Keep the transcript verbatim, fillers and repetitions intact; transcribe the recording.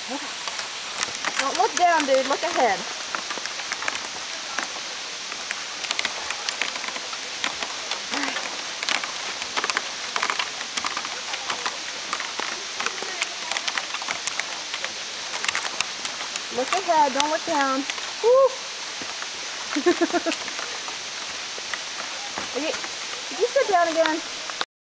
Don't look down, dude. Look ahead. Look ahead. Don't look down. Woo! Did you sit down again?